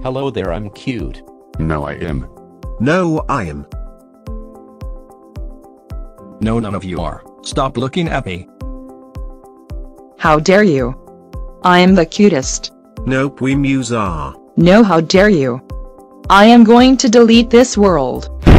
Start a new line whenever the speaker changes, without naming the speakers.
Hello there, I'm cute.
No, I am.
No, I am.
No, none of you are. Stop looking at me.
How dare you? I am the cutest.
Nope, we Mews are.
No, how dare you? I am going to delete this world.